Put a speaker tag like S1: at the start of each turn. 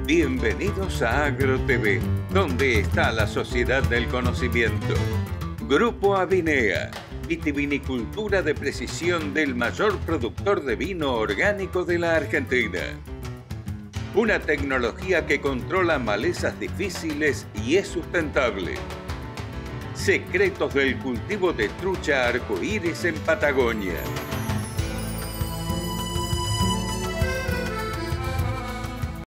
S1: Bienvenidos a AgroTV, donde está la sociedad del conocimiento. Grupo Avinea, vitivinicultura de precisión del mayor productor de vino orgánico de la Argentina. Una tecnología que controla malezas difíciles y es sustentable. Secretos del cultivo de trucha arcoíris en Patagonia.